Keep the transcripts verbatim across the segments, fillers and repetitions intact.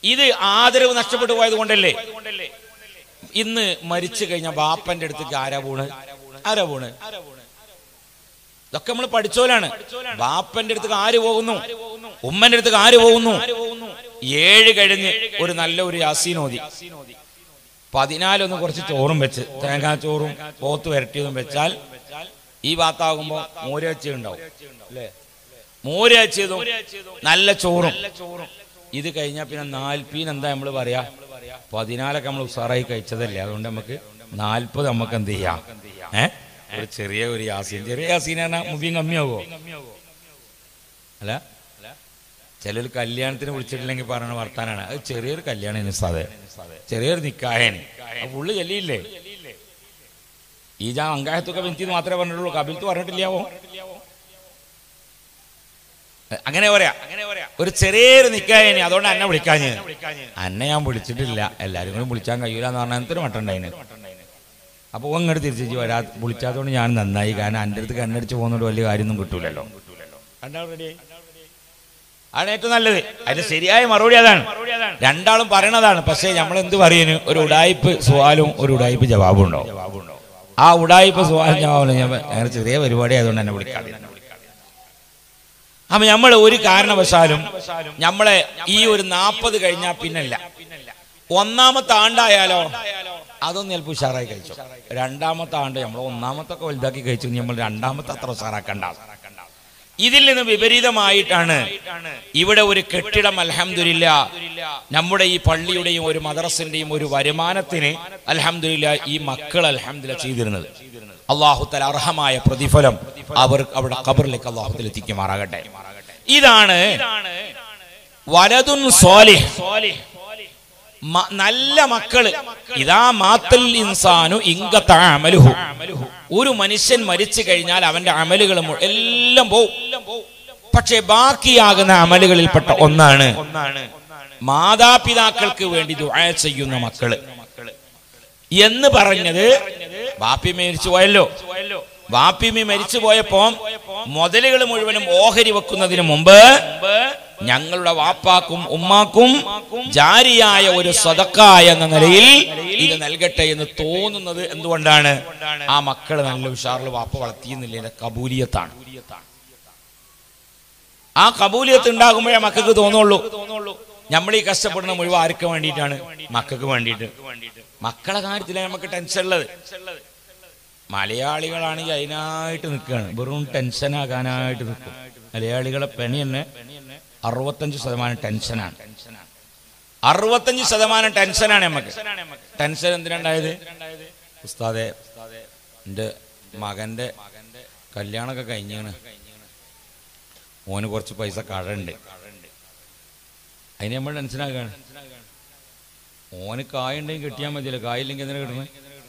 ഇത് ആദരവ് നഷ്ടപ്പെട്ടു പോയത് കൊണ്ടല്ലേ. ഇന്ന് മരിച്ചു കഴിഞ്ഞ ബാപ്പന്റെ അടുത്തേക്ക് ആരാ പോണ്? ആരാ പോണ്? ഇതൊക്കെ നമ്മൾ പഠിച്ചോലാണ്. ബാപ്പന്റെ അടുത്തേക്ക് ആര് പോകുന്നു? ഉമ്മന്റെ അടുത്തേക്ക് ആര് പോകുന്നു? ഏഴ് കഴിഞ്ഞ് ഒരു നല്ല ഒരു യാസീൻ ഓതി പതിനാലൊന്ന് കുറച്ച് ചോറും വെച്ച് തേങ്ങാ ചോറും പോത്ത് വരട്ടിയതും വെച്ചാൽ ഈ ഭാഗത്താകുമ്പോ മോരച്ചി ഉണ്ടാവും അല്ലേ? മോരച്ചതും നല്ല ചോറും. ഇത് കഴിഞ്ഞാൽ പിന്നെ നാൽപ്പീന് എന്താ നമ്മൾ പറയാ? പതിനാലൊക്കെ നമ്മൾ ഉസാറായി കഴിച്ചതല്ലേ, അതുകൊണ്ട് നമുക്ക് നാൽപ്പത് നമുക്ക് എന്ത് ചെയ്യാം? ഏഹ് ഒരു ചെറിയ ഒരു യാസീൻ. ചെറിയ യാസീൻ പറഞ്ഞാൽ മുബീൻ കമ്മിയാവോ? അല്ല, ചിലർ കല്യാണത്തിന് വിളിച്ചിട്ടില്ലെങ്കിൽ പറയുന്ന വർത്താനാണ്. അത് ചെറിയൊരു കല്യാണം സാധേ, ചെറിയൊരു നിക്കാഹേന് പുള്ളി ചെല്ലിയില്ലേ? ഈ ജാ അങ്കായത്തൊക്കെ ബെഞ്ചിന്ന് മാത്രമേ പറഞ്ഞിട്ടുള്ളൂ, കബിൽത്ത് പറഞ്ഞിട്ടില്ലാവോ? അങ്ങനെ പറയാ. ഒരു ചെറിയൊരു നിക്കാഹേന്, അതുകൊണ്ട് എന്നെ വിളിക്കാഞ്ഞ്. അന്നെ ഞാൻ വിളിച്ചിട്ടില്ല, എല്ലാരും കൂടി വിളിച്ചാൻ കഴിയൂല എന്ന് പറഞ്ഞാൽ എന്തൊരു മട്ടുണ്ടായിന്. അപ്പൊ അങ്ങോട്ട് തിരിച്ചു വരാ വിളിച്ചാത്തോണ്ട് ഞാൻ നന്നായി, കാരണം എൻ്റെ അടുത്ത് കണ്ണടിച്ച് പോകുന്നോണ്ട് വലിയ കാര്യമൊന്നും കിട്ടൂലല്ലോ. ആണ് ഏറ്റവും നല്ലത്. അതിന്റെ ശരിയായ മറുപടി അതാണ്, രണ്ടാളും പറയണതാണ്. പക്ഷേ നമ്മൾ എന്ത് പറയുന്നു? ഒരു ഉടായിപ്പ് സുവാലും ഒരു ഉടായിപ്പ് ജവാബും ഉണ്ടോ? ആ ഉടായിപ്പ് സുവാലും ജവാബും ഞാൻ അങ്ങനെ ചെറിയ പരിപാടി ആയതുകൊണ്ട് എന്നെ വിളിക്കാതെ. അപ്പൊ നമ്മൾ ഒരു കാരണവശാലും നമ്മളെ ഈ ഒരു നാപ്പത് കഴിഞ്ഞാൽ പിന്നല്ല. ഒന്നാമത്തെ ആണ്ടായാലോ അതൊന്നും ചിലപ്പോൾ ഉഷാറായി കഴിച്ചു. രണ്ടാമത്തെ ആണ്ട് നമ്മൾ ഒന്നാമത്തെ ഒക്കെ വലുതാക്കി കഴിച്ചു, നമ്മൾ രണ്ടാമത്തെ അത്ര ഉഷാറാക്കണ്ട. ഇതിൽ നിന്ന് വിപരീതമായിട്ടാണ് ഇവിടെ ഒരു കെട്ടിടം അൽഹംദുലില്ലാ നമ്മുടെ ഈ പള്ളിയുടെയും ഒരു മദ്രസിന്റെയും ഒരു വരുമാനത്തിന് അൽഹംദുലില്ലാ ഈ മക്കൾ അൽഹംദുലില്ലാ ചെയ്തിരുന്നത്. അല്ലാഹു തആല അർഹമായ പ്രതിഫലം അവർ അവിടെ ഖബറിലേക്ക് അല്ലാഹു തആല എത്തിക്കുമാറാകട്ടെ. ഇതാണ് വലദുൻ സ്വാലിഹ്, നല്ല മക്കള്. ഇദാ മാത്തൽ ഇൻസാനു ഇൻഖത അമലുഹു, ഒരു മനുഷ്യൻ മരിച്ചു കഴിഞ്ഞാൽ അവന്റെ അമലുകൾ എല്ലാം പോവും. പക്ഷെ ബാക്കിയാകുന്ന അമലുകളിൽപ്പെട്ട ഒന്നാണ് മാതാപിതാക്കൾക്ക് വേണ്ടി ദുആ ചെയ്യുന്ന മക്കള് എന്ന് പറഞ്ഞത്. ബാപ്പി മരിച്ചു പോയല്ലോ, ബാപ്പിമി മരിച്ചു പോയപ്പോ മുതലുകൾ മുഴുവനും ഓഹരി വെക്കുന്നതിന് മുമ്പ് ഞങ്ങളുടെ വാപ്പാക്കും ഉമ്മാക്കും ജാരിയായ ഒരു സദഖ എന്ന നിലയിൽ ഇത് നൽകട്ടെ എന്ന് തോന്നുന്നത് എന്തുകൊണ്ടാണ്? ആ മക്കള് നല്ല ഉഷാറിൽ വാപ്പ വളർത്തിയെന്നില്ല, കബൂലിയത്താണ്. ആ കബൂലിയത്ത് ഉണ്ടാകുമ്പോഴേ മക്കൾക്ക് തോന്നുള്ളൂ. നമ്മൾ ഈ കഷ്ടപ്പെടുന്ന മുഴുവൻ ആർക്ക് വേണ്ടിയിട്ടാണ്? മക്കൾക്ക് വേണ്ടിയിട്ട്. മക്കളെ കാര്യത്തിലാണ് നമുക്ക് ടെൻഷൻ ഉള്ളത്. മലയാളികളാണെങ്കിൽ അതിനായിട്ട് നിൽക്കുകയാണ്, വെറും ടെൻഷനാകാനായിട്ട് നിൽക്കും. മലയാളികളെ പണി തന്നെ അറുപത്തഞ്ച് ശതമാനം ടെൻഷനാണ്. അറുപത്തഞ്ച് ശതമാനം ടെൻഷനാണ് നമുക്ക്. ടെൻഷൻ എന്തിനുണ്ടായത്? ഉസ്താദെ, എൻ്റെ മകന്റെ കല്യാണമൊക്കെ കഴിഞ്ഞാണ്, ഓന് കുറച്ച് പൈസ കടമുണ്ട്, അതിന് നമ്മൾ ടെൻഷനാകാണ്. ഓന് കായുണ്ടെങ്കിൽ കിട്ടിയാൽ മതിയല്ലോ, കായില്ലെങ്കിൽ എന്തിനാ കിട്ടുന്നത്?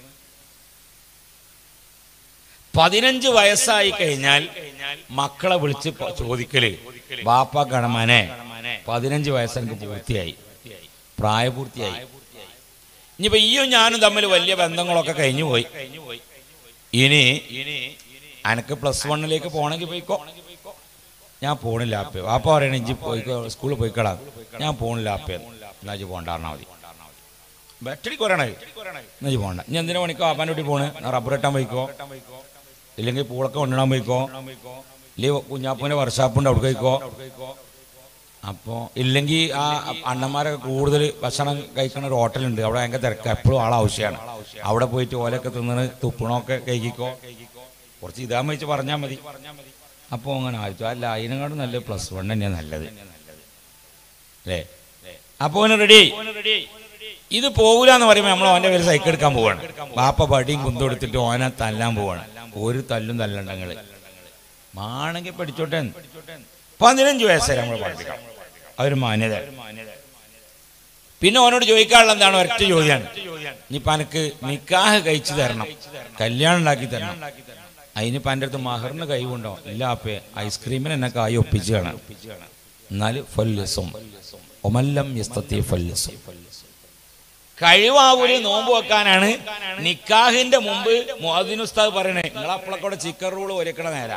പതിനഞ്ച് വയസ്സായി കഴിഞ്ഞാൽ മക്കളെ വിളിച്ച് ചോദിക്കല്, ബാപ്പ കടമനെ പതിനഞ്ച് വയസ്സ് എനിക്ക് പൂർത്തിയായി, പ്രായപൂർത്തിയായി. ഇനിയിപ്പോ ഈയും ഞാനും തമ്മിൽ വലിയ ബന്ധങ്ങളൊക്കെ കഴിഞ്ഞു പോയി, ഇനി അനക്ക് പ്ലസ് വണ്ണിലേക്ക് പോണെങ്കിൽ പോയിക്കോ. ഞാൻ പോണില്ല ആപ്പേ. വാപ്പ പറയണ ഇഞ്ചി പോയിക്കോ, സ്കൂളിൽ പോയിക്കളാം. ഞാൻ പോണില്ല ആപ്പേ, എന്നാ ഇജ്ജ് പോണ്ടാർന്നാ മതി. ബാറ്ററി കുറയണേ, എന്നാ ഇജ്ജ് പോണ്ട. ഇനി എന്തിനാ പണിക്കോ? വാപ്പാൻ്റെ വീട്ടിൽ പോണ്, റബ്ബർ ഇട്ടാൻ പോയിക്കോ, ഇല്ലെങ്കിൽ പൂളൊക്കെ കൊണ്ടിടാൻ പോയിക്കോ, ഇല്ലെങ്കിൽ കുഞ്ഞാപ്പൂൻ്റെ വർഷാപ്പുണ്ട് അവിടെ പോയിക്കോ. അപ്പോൾ ഇല്ലെങ്കിൽ ആ അണ്ണന്മാരൊക്കെ കൂടുതൽ ഭക്ഷണം കഴിക്കുന്ന ഒരു ഹോട്ടലുണ്ട്, അവിടെ ഭയങ്കര തിരക്ക്, എപ്പോഴും ആളാവശ്യമാണ്. അവിടെ പോയിട്ട് ഓലൊക്കെ തിന്നണ് തുപ്പണമൊക്കെ കഴിക്കോ, കുറച്ച് ഇതാൻ വെച്ച് പറഞ്ഞാൽ മതി. അപ്പോൾ അങ്ങനെ ആയിച്ചു. അല്ല, അതിനെക്കാളും നല്ല പ്ലസ് വൺ തന്നെയാണ് നല്ലത് അല്ലേ? അപ്പോൾ ഓന് റെഡി. ഇത് പോകൂല എന്ന് പറയുമ്പോൾ നമ്മൾ ഓൻ്റെ പേര് സൈക്കിൾ എടുക്കാൻ പോവാണ്. ബാപ്പ പടിയും കുന്തും എടുത്തിട്ട് ഓനെ തല്ലാൻ പോവാണ്. ഒരു തല്ലും തല്ലണ്ടങ്ങൾ മാണെങ്കിൽ പഠിച്ചോട്ടെ. പതിനഞ്ച് വയസ്സേ നമ്മൾ പഠിപ്പിക്കാം, അതൊരു മാന്യത. പിന്നെ ഓനോട് ചോദിക്കാനുള്ള എന്താണ്? ഒറ്റ ചോദ്യമാണ്, ഇനിയിപ്പോൾ എനിക്ക് നിക്കാഹ് കഴിച്ചു തരണം, കല്യാണം ഉണ്ടാക്കി തരണം, അതിനിപ്പോൾ എൻ്റെ അടുത്ത് മഹറിന് കഴിവുണ്ടോ? ഇല്ല ആപ്പേ, ഐസ്ക്രീമിന് എന്നെ കായ് ഒപ്പിച്ച് കാണാം, എന്നാൽ ഫല്യസും ഒമല്ലം യസ്തത്തി ഫല്യസും. കഴിവാവൂര് നോമ്പ് വെക്കാനാണ് നിക്കാഹിന്റെ മുമ്പ് മുഅദ്ദിൻ ഉസ്താദ് പറയണേ, നിങ്ങളപ്പോഴൊക്കെ ചിക്കൻ റൂള് ഒരുക്കണ നേരാ.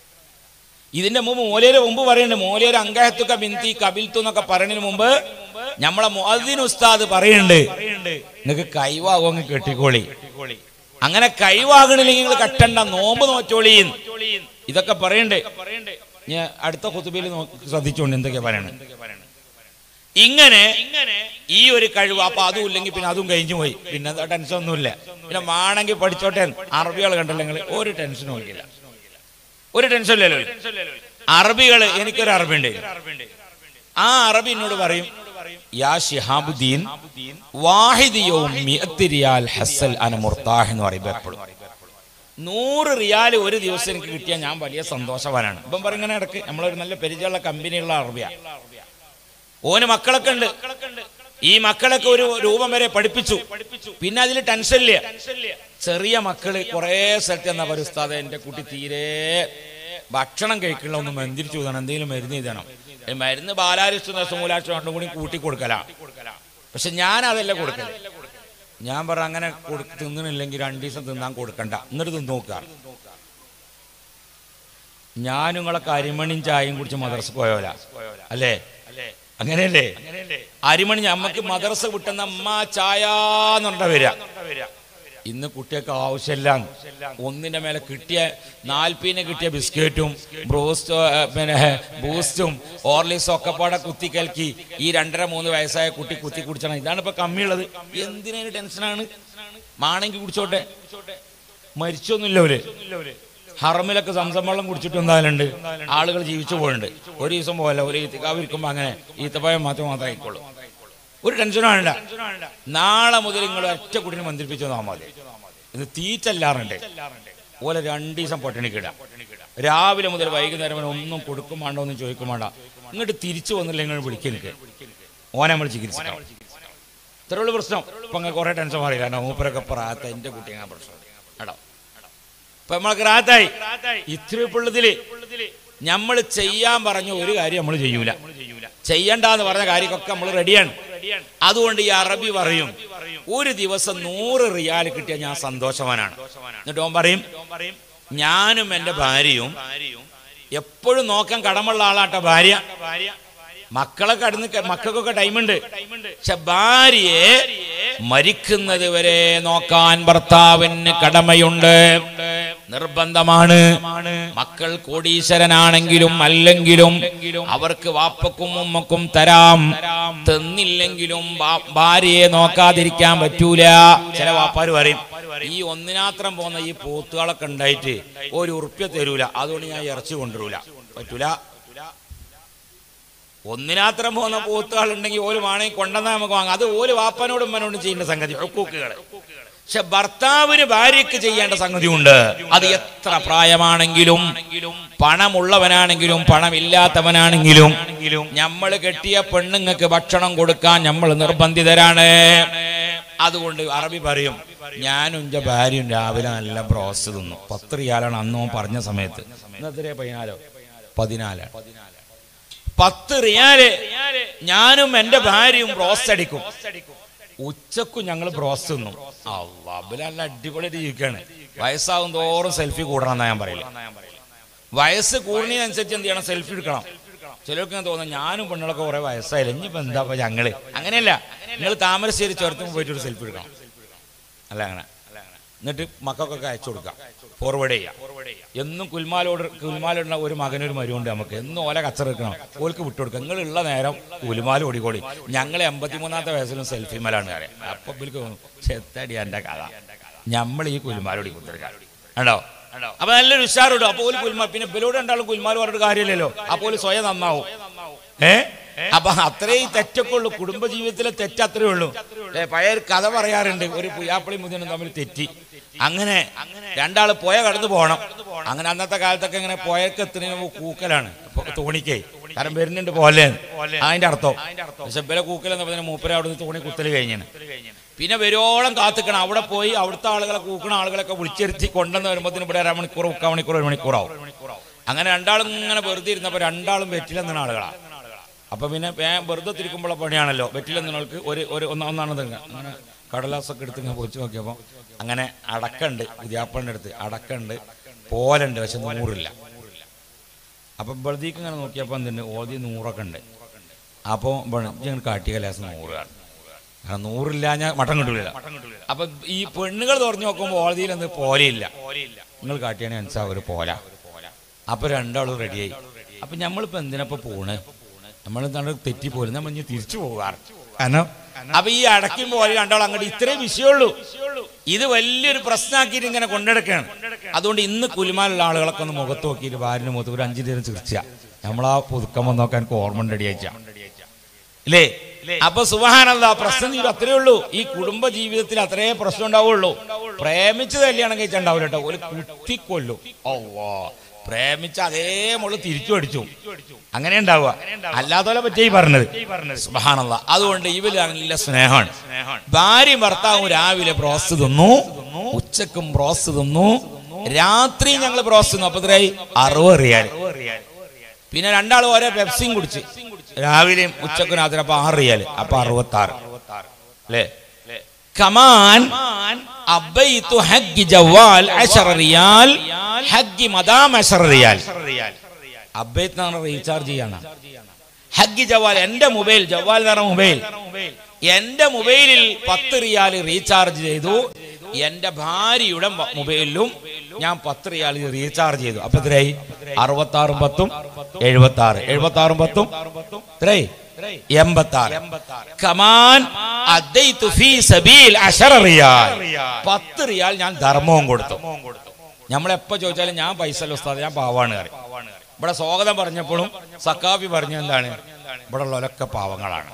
ഇതിന്റെ മുമ്പ് മോലിയുടെ മുമ്പ് പറയണ്ടേ, മോലിയുടെ അങ്കായത്തുക ബിന്തി കബിൽത്തു എന്നൊക്കെ പറയുന്നതിന് മുമ്പ് നമ്മളെ മുഅദ്ദിൻ ഉസ്താദ് പറയുന്നുണ്ട് നിങ്ങൾക്ക് കൈവാകും കെട്ടിക്കോളി. അങ്ങനെ കൈവാകണില്ലെങ്കിൽ നിങ്ങൾ കെട്ടണ്ട, നോമ്പ് നോറ്റോളി. ഇതൊക്കെ പറയണ്ടേ. ഞാൻ അടുത്ത ഖുതുബയിൽ ശ്രദ്ധിച്ചോണ്ട് എന്തൊക്കെയാ പറയണത്. ഇങ്ങനെ ഈ ഒരു കഴിവ്. അപ്പൊ അതും ഇല്ലെങ്കിൽ പിന്നെ അതും കഴിഞ്ഞു പോയി, പിന്നെ ടെൻഷൻ ഒന്നുമില്ല. പിന്നെ വേണമെങ്കിൽ പഠിച്ചോട്ടെ. അറബികൾ കണ്ടല്ലോ നിങ്ങൾ, ഒരു ടെൻഷനും ഇല്ല, ഒരു ടെൻഷൻ ഇല്ലല്ലോ. അറബികള്, എനിക്കൊരു അറബി ഉണ്ട്. ആ അറബി എന്നോട് പറയും, യാ ശിഹാബുദ്ദീൻ വാഹിദ് യൗം മിഅത്ത് റിയാൽ ഹസ്സൽ അന മുർതാഹ് എന്ന് പറയുമ്പോൾ എപ്പോഴും നൂറ് റിയാൽ ഒരു ദിവസം എനിക്ക് കിട്ടിയാൽ ഞാൻ വലിയ സന്തോഷവാനാണ്. ഇപ്പം പറയുന്ന ഇടക്ക് നമ്മളൊരു നല്ല പരിചയമുള്ള കമ്പനിയുള്ള അറബിയ. ഓന് മക്കളൊക്കെ ഉണ്ട്. ഈ മക്കളൊക്കെ ഒരു രൂപം വരെ പഠിപ്പിച്ചു. പിന്നെ അതിൽ ടെൻഷൻ ഇല്ല. ചെറിയ മക്കള് കുറെ സ്ഥലത്ത് എന്നാ പറയും, ഉസ്താദേ എന്റെ കുട്ടി തീരെ ഭക്ഷണം കഴിക്കണില്ല, ഒന്ന് മന്ദിരിച്ചു തരണം, എന്തെങ്കിലും മരുന്ന് ചെയ്തണം. മരുന്ന് ബാലാരിഷ്ടം മൂലാഷ്ടം രണ്ടും കൂടി കൂട്ടി കൊടുക്കല. പക്ഷെ ഞാൻ അതല്ല കൊടുക്കല. ഞാൻ പറ അങ്ങനെ തിന്നണില്ലെങ്കിൽ രണ്ടു ദിവസം തിന്നാൻ കൊടുക്കണ്ട, എന്നിട്ട് തിന്ന് നോക്കുക. ഞാൻ നിങ്ങളെ കരിമണിയും ചായയും കുടിച്ച് മദ്രസ പോയോല അല്ലേ? അങ്ങനെയല്ലേ? അരിമണി നമുക്ക് മദ്രസ വിട്ടുന്ന അമ്മ ചായ എന്നുണ്ട വരിക. ഇന്ന് കുട്ടികൾക്ക് ആവശ്യമില്ല. ഒന്നിന്റെ മേലെ കിട്ടിയ നാൽപ്പതിന് കിട്ടിയ ബിസ്ക്കറ്റും ബ്രോസ്റ്റ് പിന്നെ ബൂസ്റ്റും ഓർലിക്സും ഒക്കെ പാടെ കുത്തി കലക്കി ഈ രണ്ടര മൂന്ന് വയസ്സായ കുട്ടി കുത്തി കുടിച്ചണം. ഇതാണ് ഇപ്പൊ കമ്മിയുള്ളത്. എന്തിനു ടെൻഷനാണ്? മാണെങ്കിൽ കുടിച്ചോട്ടെ, മരിച്ചൊന്നുമില്ല. അവര് ഹറമിലൊക്കെ സംസം വെള്ളം കുടിച്ചിട്ട് എന്തായാലുണ്ട് ആളുകൾ ജീവിച്ചു പോയിട്ടുണ്ട്. ഒരു ദിവസം പോകല്ല, ഒരു ഈത്തക്കാവിരിക്കുമ്പോ അങ്ങനെ ഈത്തപ്പഴം മാത്രം മാത്രമേ ആയിക്കോളൂ. ഒരു ടെൻഷനും വേണ്ട. നാളെ മുതൽ നിങ്ങൾ ഒറ്റ കുട്ടിനെ മന്ത്രിപ്പിച്ചു തന്നാൽ മതി. ഇത് തീറ്റല്ലാറുണ്ട്. ഓലെ രണ്ടു ദിവസം പട്ടിണിക്കിടാം. രാവിലെ മുതൽ വൈകുന്നേരം വരെ ഒന്നും കൊടുക്കും വേണ്ട, ഒന്നും ചോദിക്കും വേണ്ട. ഇങ്ങോട്ട് തിരിച്ചു വന്നില്ല നിങ്ങൾ വിളിക്കുക. എനിക്ക് ഓനെ നമ്മൾ ചികിത്സിക്കണം. ഇത്രയുള്ള പ്രശ്നം. ഇപ്പൊ അങ്ങനെ കുറെ ടെൻഷൻ മാറിയില്ല. മൂപ്പരൊക്കെ പ്രായത്ത എന്റെ കുട്ടി അങ്ങനെ പ്രശ്നം കേട്ടോ. ഇപ്പൊ നമ്മൾക്ക് റാത്തായി. ഇത്രയുള്ളതില് നമ്മൾ ചെയ്യാൻ പറഞ്ഞ ഒരു കാര്യം നമ്മൾ ചെയ്യൂല. ചെയ്യണ്ടെന്ന് പറഞ്ഞ കാര്യമൊക്കെ നമ്മൾ റെഡിയാണ്. അതുകൊണ്ട് ഈ അറബി പറയും, ഒരു ദിവസം നൂറ് റിയാൽ കിട്ടിയാൽ ഞാൻ സന്തോഷവാനാണ്. എന്നിട്ട് ഓൻ പറയും, ഞാനും എന്റെ ഭാര്യയും എപ്പോഴും നോക്കാൻ കടമുള്ള ആളാട്ടോ ഭാര്യ. മക്കളൊക്കെ അടുന്ന് മക്കൾക്കൊക്കെ ടൈമുണ്ട്. പക്ഷെ ഭാര്യയെ മരിക്കുന്നത് വരെ നോക്കാൻ ഭർത്താവിന് കടമയുണ്ട്, നിർബന്ധമാണ്. മക്കൾ കോടീശ്വരനാണെങ്കിലും അല്ലെങ്കിലും അവർക്ക് വാപ്പക്കും ഉമ്മക്കും തരാം. തന്നില്ലെങ്കിലും ഭാര്യയെ നോക്കാതിരിക്കാൻ പറ്റൂല. ചില വാപ്പാര് പറയും, ഈ ഒന്നിനാത്രം പോകുന്ന ഈ പോത്തുകളൊക്കെ ഉണ്ടായിട്ട് ഒരു ഉറുപ്പ്യ തരൂല, അതുകൊണ്ട് ഞാൻ ഇറച്ചി കൊണ്ടുവരൂല. പറ്റൂല. ഒന്നിനാത്രം പോകുന്ന പോത്തുകൾ ഉണ്ടെങ്കിൽ ഓല് വേണമെങ്കിൽ കൊണ്ടുവന്നാൽ നമുക്ക് വാങ്ങാം. അത് ഓല് വാപ്പനോടും ഉമ്മനോടും ചെയ്യേണ്ട സംഗതി ഹുക്കൂക്കുകൾ. പക്ഷെ ഭർത്താവിന് ഭാര്യയ്ക്ക് ചെയ്യേണ്ട സംഗതി ഉണ്ട്. അത് എത്ര പ്രായമാണെങ്കിലും, പണമുള്ളവനാണെങ്കിലും പണമില്ലാത്തവനാണെങ്കിലും, നമ്മൾ കെട്ടിയ പെണ്ണുങ്ങൾക്ക് ഭക്ഷണം കൊടുക്കാൻ നമ്മൾ നിർബന്ധിതരാണ്. അതുകൊണ്ട് അറബി പറയും, ഞാനും എന്റെ ഭാര്യയും രാവിലെ നല്ല ബ്രോസ്റ്റ് തിന്നു. പത്ത് റിയാലാണ് അന്നോ പറഞ്ഞ സമയത്ത്. ഇന്നത്തെ പതിനാലോ പതിനാലാണ്. പത്ത് റിയാല് ഞാനും എന്റെ ഭാര്യയും ബ്രോസ്റ്റ് അടിക്കും. ഉച്ചക്കും ഞങ്ങൾ ബ്രോസ്റ്റ് തിന്നും. അള്ളാഹ് നല്ല അടിപൊളി ജീവിക്കാണ്. വയസ്സാവും തോറും സെൽഫി കൂടണം എന്നാ ഞാൻ പറയില്ല. വയസ്സ് കൂടുന്നതിനനുസരിച്ച് എന്ത് ചെയ്യണം? സെൽഫി എടുക്കണം. ചിലർക്ക് ഞാൻ തോന്നുന്നു ഞാനും പെണ്ണുകളൊക്കെ കുറെ വയസ്സായില്ല, ഇനിയിപ്പോ എന്താ ഞങ്ങള്. അങ്ങനെയല്ല, നിങ്ങൾ താമരശ്ശേരി ചുരത്തുമ്പോൾ പോയിട്ട് ഒരു സെൽഫി എടുക്കണം. അല്ല അങ്ങനെ. എന്നിട്ട് മക്കൾക്കൊക്കെ അയച്ചു കൊടുക്കാം, ഫോർവേഡ് ചെയ്യാം. എന്നും കുൽമാലോട് കുൽമാലുള്ള ഒരു മകനൊരു മരുവുണ്ട് നമുക്ക്. എന്നും ഓല കച്ചറെടുക്കണം, ഓൾക്ക് വിട്ടുകൊടുക്കുക. നിങ്ങളുള്ള നേരം കുൽമാൽ ഓടിക്കോളി. ഞങ്ങളെ എൺപത്തിമൂന്നാമത്തെ വയസ്സിലും സെൽഫി മേലാണ് അറിയാം. അപ്പൊ ഇവർക്ക് ചെത്തടി എന്റെ കഥ, നമ്മൾ ഈ കുൽമാലോടി കൊടുത്തിരിക്കാം കണ്ടോ. അപ്പൊ നല്ലൊരു ഉഷാറിടും. അപ്പോൾ കുൽമാൽ, പിന്നെ ബലോട് രണ്ടാളും കുൽമാൽ പറഞ്ഞിട്ട് കാര്യമില്ലല്ലോ. അപ്പോൾ സ്വയം നന്നാവും. ഏ അപ്പൊ അത്രയും തെറ്റൊക്കെ ഉള്ളൂ. കുടുംബജീവിതത്തിലെ തെറ്റ് അത്രേ ഉള്ളൂ. പഴയ കഥ പറയാറുണ്ട്, ഒരു പുയ്യാപ്പിളി മുതിനും തമ്മിൽ തെറ്റി. അങ്ങനെ രണ്ടാള് പോയ കടന്നു പോകണം. അങ്ങനെ അന്നത്തെ കാലത്തൊക്കെ ഇങ്ങനെ പോയക്ക് എത്തുന്ന കൂക്കലാണ് തോണിക്കേ. കാരണം വരുന്നുണ്ട് പോലെ അതിന്റെ അർത്ഥം. പക്ഷെ ഇവരെ കൂക്കലെന്ന് പറഞ്ഞാൽ മൂപ്പര അവിടുന്ന് തോണി കുത്തല് കഴിഞ്ഞാണ്. പിന്നെ വരുവോളം കാത്തിക്കണം. അവിടെ പോയി അവിടുത്തെ ആളുകളെ കൂക്കണ ആളുകളൊക്കെ വിളിച്ചിരുത്തി കൊണ്ടുവന്ന് വരുമ്പോഴത്തേനും ഇവിടെ അരമണിക്കൂർ മുക്കാൽ മണിക്കൂർ ഒരു മണിക്കൂറാവും. അങ്ങനെ രണ്ടാളും ഇങ്ങനെ വെറുതെ ഇരുന്നപ്പോ രണ്ടാളും വെറ്റിലെന്ന ആളുകളാണ്. അപ്പൊ പിന്നെ വെറുതെ തിരിക്കുമ്പോഴുള്ള പണിയാണല്ലോ. വെറ്റിലെന്നവർക്ക് ഒരു ഒരു ഒന്നാണെന്ന് അങ്ങനെ കടലാസൊക്കെ എടുത്ത് ഇങ്ങനെ പൊച്ചു നോക്കിയപ്പോ അങ്ങനെ അടക്കണ്ട്, പുതിയാപ്പളിന്റെ അടുത്ത് അടക്കണ്ട്, പോലുണ്ട്, പക്ഷെ നൂറില്ല. അപ്പൊ ബൾദീക്ക് ഇങ്ങനെ നോക്കിയപ്പോ എന്തുണ്ട്, ഓതി നൂറൊക്കെ ഉണ്ട്. അപ്പോൾ ഞങ്ങൾ കാട്ടിയ ലേസം നൂറാണ്. കാരണം നൂറില്ല ഞാൻ മട്ടം കിട്ടൂല. അപ്പൊ ഈ പെണ്ണുകൾ തുറഞ്ഞു നോക്കുമ്പോൾ ഓളതിയിലൊന്നും പോലെയില്ല. നിങ്ങൾ കാട്ടിയാണെങ്കിൽ മനസ്സിലാവും ഒരു പോല. അപ്പൊ രണ്ടാളും റെഡിയായി. അപ്പൊ നമ്മളിപ്പോ എന്തിനപ്പോ പോണ്? നമ്മളെന്താണ് തെറ്റിപ്പോലും നമ്മൾ ഇനി തിരിച്ചു പോകാറ്. കാരണം അപ്പൊ ഈ അടയ്ക്കും പോലെ രണ്ടാളും അങ്ങോട്ട് ഇത്രയും വിഷയമുള്ളൂ. ഇത് വലിയൊരു പ്രശ്നമാക്കിയിട്ട് ഇങ്ങനെ കൊണ്ടെടുക്കുകയാണ്. അതുകൊണ്ട് ഇന്ന് കുലുമാലുള്ള ആളുകളൊക്കെ ഒന്ന് മുഖത്ത് നോക്കിയിട്ട് ഭാര്യന് മുഖത്ത് ഒരു അഞ്ചു നേരം ചിരിച്ച നമ്മളാ പുതുക്കം വന്ന് നോക്കാൻ എനിക്ക് ഓർമ്മ റെഡിയായിച്ച അല്ലേ? അപ്പൊ സുബ്ഹാനല്ലാഹ് പ്രശ്നം തീരും. അത്രേ ഉള്ളൂ. ഈ കുടുംബ ജീവിതത്തിൽ അത്രേ പ്രശ്നം ഉണ്ടാവുള്ളൂ. പ്രേമിച്ച് കല്യാണം കഴിച്ചുണ്ടാവില്ല കേട്ടോ, ഒരു കുത്തിക്കൊല്ലും. ഓ പ്രേമിച്ച അതേ മോള് തിരിച്ചു അടിച്ചു, അങ്ങനെ ഉണ്ടാവുക. അല്ലാതെ പറ്റി പറഞ്ഞത് സുബ്ഹാനല്ലാഹ്. അതുകൊണ്ട് ഇവര് നല്ല സ്നേഹമാണ്. ഭാര്യയും ഭർത്താവും രാവിലെ ബ്രോസ്റ്റ് തിന്നു, ഉച്ചക്കും ബ്രോസ്റ്റ് തിന്നു, രാത്രി ഞങ്ങൾ ബ്രോസ്റ്റ് തിന്നു. അപ്പൊ എത്രയായി? അറുപത് റിയാൽ. പിന്നെ രണ്ടാളും ഓരോ പെപ്സിയും കുടിച്ച് രാവിലെയും ഉച്ചക്കും രാത്രി. അപ്പൊ ആറ് റിയാല്, അപ്പൊ അറുപത്തി ആറ് അല്ലേ? കമാൻ അബൈതു ഹഗ്ഗി ജവാൽ അശറ റിയാൽ ഹഗ്ഗി മദാം അശറ റിയാൽ. അബൈത്ത് എന്ന് പറഞ്ഞാൽ റീചാർജ് ചെയ്യാണ്. ഹഗ്ഗി ജവാൽ എന്റെ മൊബൈൽ, ജവാൽ എന്ന് പറഞ്ഞ മൊബൈൽ, എന്റെ മൊബൈലിൽ പത്ത് റിയാൽ റീചാർജ് ചെയ്തു. എന്റെ ഭാര്യയുടെ മൊബൈലിലും ഞാൻ പത്ത് റിയാൽ റീചാർജ് ചെയ്തു. അപ്പൊ എത്രയായി? അറുപത്തി ആറും പത്തും എഴുപത്തി ആറ്, എഴുപത്തി ആറും പത്തും എത്രയായി? എൺപത്തി ആറ്. കമാൻ അദ്ദൈതു ഫീ സബീൽ അശറ റിയാൽ. പത്ത് റിയാൽ ഞാൻ ധർമ്മവും കൊടുത്തു. നമ്മളെപ്പോ ചോദിച്ചാലും ഞാൻ പൈസ അല്ല ഉസ്താദ്, ഞാൻ പാവാണ് കയറി. ഇവിടെ സ്വാഗതം പറഞ്ഞപ്പോഴും സക്കാഫി പറഞ്ഞ എന്താണ്? ഇവിടെ ഉള്ളവരൊക്കെ പാവങ്ങളാണ്.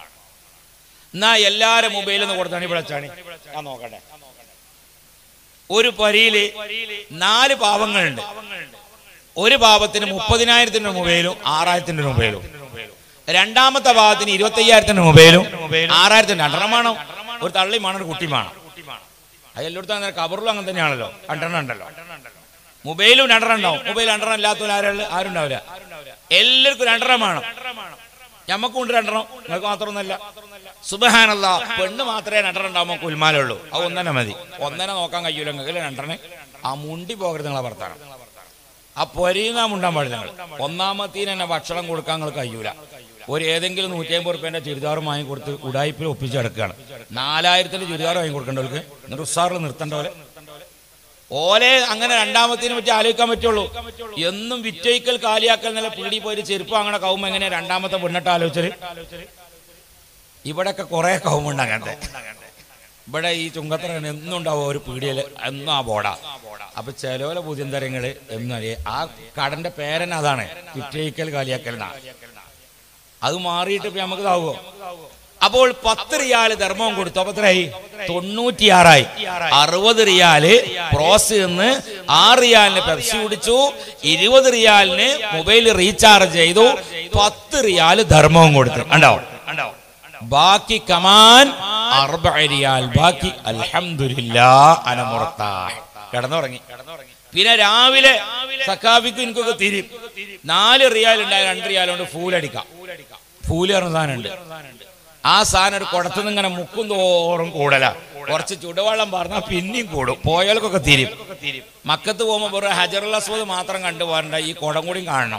എന്നാ എല്ലാരും മൊബൈലിൽ നിന്ന് കൊടുത്താണ് ഇവിടെ വെച്ചാണ്. ഞാൻ നോക്കട്ടെ, ഒരു പരിയില് നാല് പാവങ്ങളുണ്ട്. ഒരു പാവത്തിന് മുപ്പതിനായിരത്തിന്റെ മൊബൈലും ആറായിരത്തിന്റെ മൊബൈലും. രണ്ടാമത്തെ പാവത്തിന് ഇരുപത്തി അയ്യായിരത്തിന്റെ മൊബൈലും ആറായിരത്തിന്റെ രണ്ടെണ്ണമാണോ? ഒരു തള്ളിമാണ്, ഒരു കുട്ടിമാണ്. അത് എല്ലായിടത്തും അങ്ങനെ, കബറിലും അങ്ങനെ തന്നെയാണല്ലോ. രണ്ടെണ്ണം ഉണ്ടല്ലോ, മൊബൈലും രണ്ടെണ്ണം ഉണ്ടാവും. മൊബൈൽ രണ്ടെണ്ണം ഇല്ലാത്തവർ ആരും ആരും ഉണ്ടാവില്ല. എല്ലാവർക്കും രണ്ടെണ്ണം വേണം. ഞമ്മക്കും ഉണ്ട് രണ്ടെണ്ണം, നിങ്ങൾക്ക് മാത്രമൊന്നല്ല. സുബ്ഹാനല്ലാഹ്, പെണ്ണ് മാത്രമേ രണ്ടെണ്ണം ഉണ്ടാവുമ്പോൾ കുൽമാലുള്ളൂ. അത് ഒന്നനെ മതി. ഒന്നനെ നോക്കാൻ കഴിയൂല നിങ്ങൾക്ക് രണ്ടെണ്ണം. ആ മുണ്ടി പോകരുത് നിങ്ങളെ ഭർത്താനം. ആ പൊരിയുന്ന മുണ്ടാൻ പാടില്ല നിങ്ങൾ. ഒന്നാമത്തേന് തന്നെ ഭക്ഷണം കൊടുക്കാൻ നിങ്ങൾക്ക് കഴിയൂല. ഒരു ഏതെങ്കിലും നൂറ്റി അമ്പത് റുപ്യേന്റെ ചുരിദാർ വാങ്ങി കൊടുത്ത് ഉടായ്പിൽ ഒപ്പിച്ചെടുക്കുകയാണ്. നാലായിരത്തിന്റെ ചുരിദാർ വാങ്ങി കൊടുക്കേണ്ടവർക്ക് എന്നിട്ട് ഉസാറിൽ നിർത്തേണ്ട പോലെ ഓലെ അങ്ങനെ രണ്ടാമത്തേനെ പറ്റി ആലോചിക്കാൻ പറ്റുള്ളൂ. എന്നും വിറ്റയിക്കൽ കാലിയാക്കൽ നല്ല പീടി പോയി ചെരുപ്പ് അങ്ങനെ കൗമ എങ്ങനെ രണ്ടാമത്തെ പെണ്ണിട്ട് ആലോചിച്ചത്? ഇവിടെയൊക്കെ കുറെ കൗമുണ്ട് അങ്ങനത്തെ. ഇവിടെ ഈ ചുങ്കത്തറ എന്നും ഉണ്ടാവും ഒരു പീടിയല്, എന്നും ആ ബോർഡാ. അപ്പൊ ചിലവരെ പുതിയന്തരങ്ങള് എന്നും ആ കടന്റെ പേരന്നെ അതാണ്, വിറ്റയിക്കൽ കാലിയാക്കൽ. അത് മാറിയിട്ട് ഇപ്പൊ നമുക്ക് ഇതാവുമോ? അപ്പോൾ പത്ത് റിയാല് ധർമ്മം കൊടുത്തു. അപ്പൊ എത്രയായി? തൊണ്ണൂറ്റിയാറായി. അറുപത് റിയാല് പ്രോസ് നിന്ന് ആറ് റിയാലിന് പെപ്സി കുടിച്ചു, ഇരുപത് റിയാലിന് മൊബൈൽ റീചാർജ് ചെയ്തു, പത്ത് റിയാല് ധർമ്മവും കൊടുത്തു. ഉണ്ടാവും ബാക്കി കമാൻ അറുപത് റിയാൽ ബാക്കി. അൽഹംദുലില്ലാഹ് അന മുർതാഹ്. കിടന്നുറങ്ങി. പിന്നെ രാവിലെ സക്കാഫിക്ക് എനിക്കൊക്കെ തിരിയും. നാല് റിയാൽ ഉണ്ടായ രണ്ട് റിയാൽ കൊണ്ട് ഫൂലടിക്കാം. ഫൂല് പറഞ്ഞ സാധനമുണ്ട്. ആ സാധനം ഒരു കുടത്തുനിന്ന് ഇങ്ങനെ മുക്കും തോറും കൂടല. കുറച്ച് ചുടുവെള്ളം പറഞ്ഞാൽ പിന്നെയും കൂടും. പോയാൽക്കൊക്കെ തിരിയും. മക്കത്ത് പോകുമ്പോൾ വെറും ഹജറുൽ അസ്വദ് മാത്രം കണ്ടു പോരണ്ട, ഈ കുടം കൂടിയും കാണണം.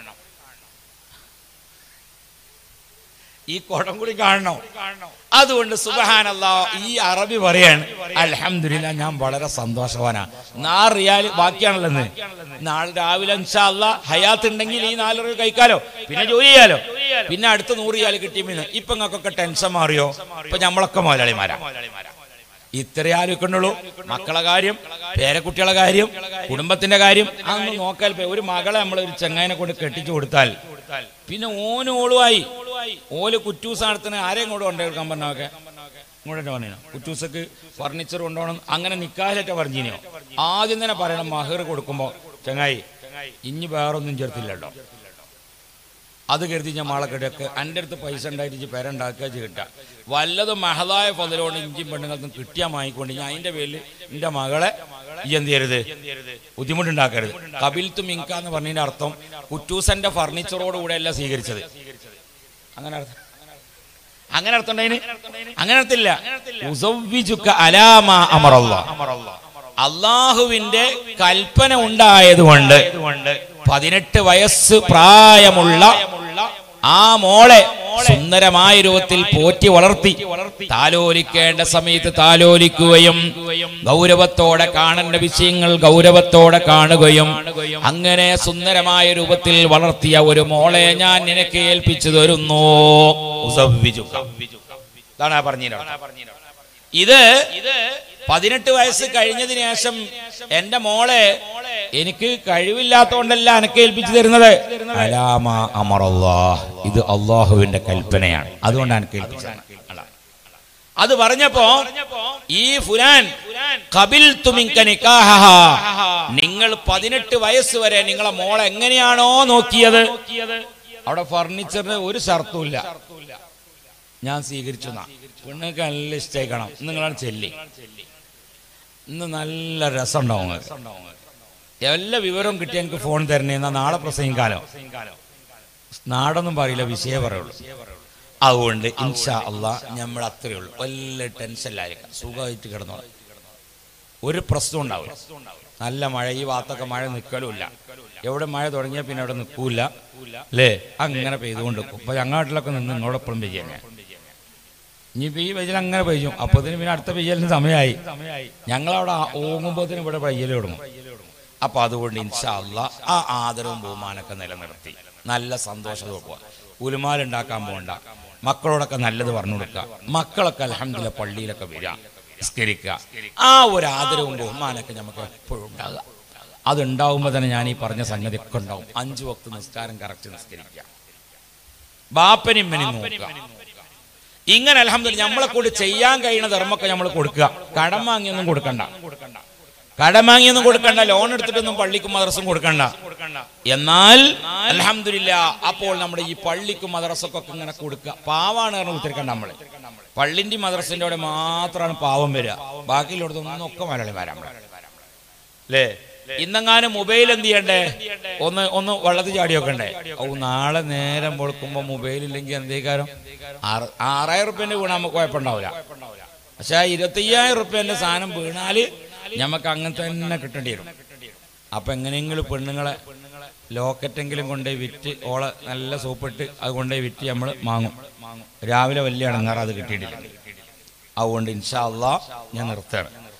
ഈ കുടം കൂടി കാണണം. അതുകൊണ്ട് സുബ്ഹാനല്ലാഹ്, ഈ അറബി പറയാണ് അൽഹംദുലില്ലാഹ്, ഞാൻ വളരെ സന്തോഷവാനാ. നാല് റിയാൽ ബാക്കിയാണല്ലോ ഇന്ന്. നാളെ രാവിലെ ഇൻഷാ അല്ലാഹ് ഹയാത്ത് ഉണ്ടെങ്കിൽ ഈ നാല് റിയാൽ കഴിക്കാലോ, പിന്നെ ജോലി ചെയ്യാലോ. പിന്നെ അടുത്ത നൂറ് റിയാൽ കിട്ടിയപ്പോൾ ഇപ്പൊ നിങ്ങൾക്കൊക്കെ ടെൻഷൻ മാറിയോ? ഇപ്പൊ നമ്മളൊക്കെ മുതലാളിമാരാ. ഇത്രേ ആലോചിക്കണ്ടുള്ളൂ. മക്കളെ കാര്യം, പേരക്കുട്ടികളെ കാര്യം, കുടുംബത്തിന്റെ കാര്യം അതൊന്നും നോക്കാൻ. ഒരു മകളെ നമ്മൾ ഒരു ചെങ്ങായിനെ കൊണ്ട് കെട്ടിച്ചു കൊടുത്താൽ പിന്നെ ഓന് ഓളുമായി ഓല് കുറ്റൂസ് നടത്തുന്ന ആരെയും കൂടെ കൊണ്ടുവെടുക്കാൻ പറഞ്ഞൊക്കെ ഇങ്ങോട്ട് പറഞ്ഞോ. കുറ്റൂസക്ക് ഫർണിച്ചർ കൊണ്ടുപോകണം, അങ്ങനെ നിക്കാഹിലൊക്കെ പറഞ്ഞിനോ. ആദ്യം തന്നെ പറയണം മഹർ കൊടുക്കുമ്പോ, ചങ്ങായി ഇനി വേറൊന്നും ചേർത്തില്ലല്ലോ. അത് കരുതി ഞാൻ മാളക്കെട്ടൊക്കെ എൻ്റെ അടുത്ത് പൈസ ഉണ്ടായിട്ട് പേരുണ്ടാക്കുക കിട്ടുക. വല്ലതും മഹതായ പതിലോണ്ട് ഇഞ്ചിയും പെണ്ണുങ്ങൾക്കും കിട്ടിയാൽ വാങ്ങിക്കൊണ്ട് ഞാൻ അതിൻ്റെ പേരിൽ എൻ്റെ മകളെ ഈ എന്ത് ചെയ്യരുത്, ബുദ്ധിമുട്ടുണ്ടാക്കരുത്. കബിൽത്തും മിങ്ക എന്ന് പറഞ്ഞതിൻ്റെ അർത്ഥം കുറ്റൂസന്റെ ഫർണിച്ചറോടുകൂടെ അല്ല സ്വീകരിച്ചത്. അങ്ങനെ അർത്ഥം അങ്ങനെ അർത്ഥം ഉണ്ടായിന് അങ്ങനെ അർത്ഥമില്ല. അള്ളാഹുവിന്റെ കൽപ്പന ഉണ്ടായതുകൊണ്ട് പതിനെട്ട് വയസ്സ് പ്രായമുള്ള ആ മോളെ സുന്ദരമായ രൂപത്തിൽ പോറ്റി വളർത്തി താലോലിക്കേണ്ട സമയത്ത് താലോലിക്കുകയും ഗൗരവത്തോടെ കാണേണ്ട വിഷയങ്ങൾ ഗൗരവത്തോടെ കാണുകയും അങ്ങനെ സുന്ദരമായ രൂപത്തിൽ വളർത്തിയ ഒരു മോളെ ഞാൻ നിനക്ക് ഏൽപ്പിച്ചു തരുന്നു. ഇതാണ് പറഞ്ഞത്. ഇത് പതിനെട്ട് വയസ്സ് കഴിഞ്ഞതിന് ശേഷം എന്റെ മോളെ എനിക്ക് കഴിവില്ലാത്തോണ്ടല്ല എനിക്ക് ഏൽപ്പിച്ചു തരുന്നത്. അലാമ അമറല്ലാഹ്, ഇത് അള്ളാഹുവിന്റെ കൽപ്പനയാണ്, അതുകൊണ്ടാണ് എനിക്ക് ഏൽപ്പിച്ചത്. അത് പറഞ്ഞപ്പോ ഈ ഫുലാൻ ഖബിൽതു മിൻക നികാഹഹാ, നിങ്ങൾ പതിനെട്ട് വയസ്സ് വരെ നിങ്ങളെ മോളെ എങ്ങനെയാണോ നോക്കിയത്, അവിടെ ഫർണിച്ചറിന് ഒരു ഷർത്തുമില്ല, ഞാൻ സ്വീകരിച്ചു. പെണ്ണുങ്ങൾക്ക് നല്ല ഇഷ്ടമായിക്കണം, നിങ്ങളാണ് ചെല്ലി, ഇന്ന് നല്ല രസം ഉണ്ടാവും, എല്ലാ വിവരവും കിട്ടിയ എനിക്ക് ഫോൺ തരണേ, എന്നാ നാളെ പ്രസംഗിക്കാലോ. നാടൊന്നും പറയില്ല, വിഷയം പറയുള്ളൂ. അതുകൊണ്ട് ഇൻഷാ അള്ളാ നമ്മൾ അത്രയേ ഉള്ളൂ. വലിയ ടെൻഷനിലായിരിക്കാം, സുഖമായിട്ട് കിടന്നോളാം, ഒരു പ്രശ്നം ഉണ്ടാവില്ല. നല്ല മഴ, ഈ ഭാഗത്തൊക്കെ മഴ നിൽക്കലുമില്ല, എവിടെ മഴ തുടങ്ങിയാൽ പിന്നെ അവിടെ നിൽക്കൂല അല്ലേ, അങ്ങനെ പെയ്തുകൊണ്ട് നിൽക്കും. അപ്പൊ ഞങ്ങാട്ടിലൊക്കെ നിന്ന് നിങ്ങളോടൊപ്പം പെയ്യാൻ, ഇനിയിപ്പോ ഈ പെയ്യൽ അങ്ങനെ പെയ്യും, അപ്പൊ പിന്നെ അടുത്ത പെയ്യലിന് സമയമായി, ഞങ്ങളവിടെ ഓങ്ങുമ്പോത്തിന് ഇവിടെ പെയ്യൽ തുടങ്ങും. അപ്പൊ അതുകൊണ്ട് ഇൻഷാ അള്ളാ ആ ആദരവും ബഹുമാനമൊക്കെ നിലനിർത്തി നല്ല സന്തോഷത്തോടെ പോവാ. ഉലുമാലുണ്ടാക്കാൻ പോകണ്ട, മക്കളോടൊക്കെ നല്ലത് പറഞ്ഞു കൊടുക്കുക, മക്കളൊക്കെ അൽഹംദുലില്ലാഹ് പള്ളിയിലൊക്കെ വരിക, നിസ്കരിക്കുക. ആ ഒരു ആദരവും ബഹുമാനമൊക്കെ നമുക്ക് എപ്പോഴും ഉണ്ടാകുക. അതുണ്ടാവുമ്പോൾ തന്നെ ഞാൻ ഈ പറഞ്ഞ സംഗതി ഒക്കെ ഉണ്ടാവും. അഞ്ചു വക്ത് നിസ്കാരം കറക്റ്റ് നിസ്കരിക്കുക, ബാപ്പനും ഇമ്മനും നോക്കുക. ഇങ്ങനെ അൽഹംദുലില്ലാഹ് നമ്മളെ കൂടി ചെയ്യാൻ കഴിയുന്ന ധർമ്മമൊക്കെ നമ്മൾ കൊടുക്കുക. കടം വാങ്ങിയൊന്നും കൊടുക്കണ്ട, കടം വാങ്ങിയൊന്നും കൊടുക്കണ്ട, ലോൺ എടുത്തിട്ടൊന്നും പള്ളിക്കും മദ്രസും കൊടുക്കണ്ട. എന്നാൽ അൽഹംദുലില്ലാഹ് അപ്പോൾ നമ്മുടെ ഈ പള്ളിക്കും മദ്രസക്കൊക്കെ ഇങ്ങനെ കൊടുക്കുക. പാവാണ് കാരണം ഉത്തരിക്കണ്ട, നമ്മള് പള്ളിന്റെ മദ്രസിന്റെ അവിടെ മാത്രമാണ് പാവം വരിക, ബാക്കിയുള്ളടത്തൊന്നും ഒക്കെ മലയാളിമാരാ അല്ലേ. ഇന്നെങ്ങാനും മൊബൈൽ എന്ത് ചെയ്യണ്ടേ, ഒന്ന് ഒന്ന് വെള്ളത്തിൽ ചാടി വെക്കണ്ടേ. ഓ നാളെ നേരം പൊളുക്കുമ്പോ മൊബൈൽ ഇല്ലെങ്കിൽ എന്തേക്കാരം ആറ് ആറായിരം റുപ്യന്റെ വീണാൽ നമുക്ക് കുഴപ്പമുണ്ടാവില്ല. പക്ഷെ ഇരുപത്തി അയ്യായിരം റുപ്യന്റെ സാധനം വീണാല് ഞമ്മക്ക് അങ്ങനെ തന്നെ കിട്ടേണ്ടി വരും. അപ്പൊ എങ്ങനെയെങ്കിലും പെണ്ണുങ്ങളെ ലോക്കറ്റെങ്കിലും കൊണ്ടുപോയി വിറ്റ് ഓളെ നല്ല സൂപ്പിട്ട് അത് കൊണ്ടുപോയി വിറ്റ് നമ്മൾ വാങ്ങും. രാവിലെ വലിയ ഇടങ്ങാറ് അത് കിട്ടിയിട്ടില്ല. അതുകൊണ്ട് ഇൻഷാ അള്ളാ ഞാൻ നിർത്തുകയാണ്.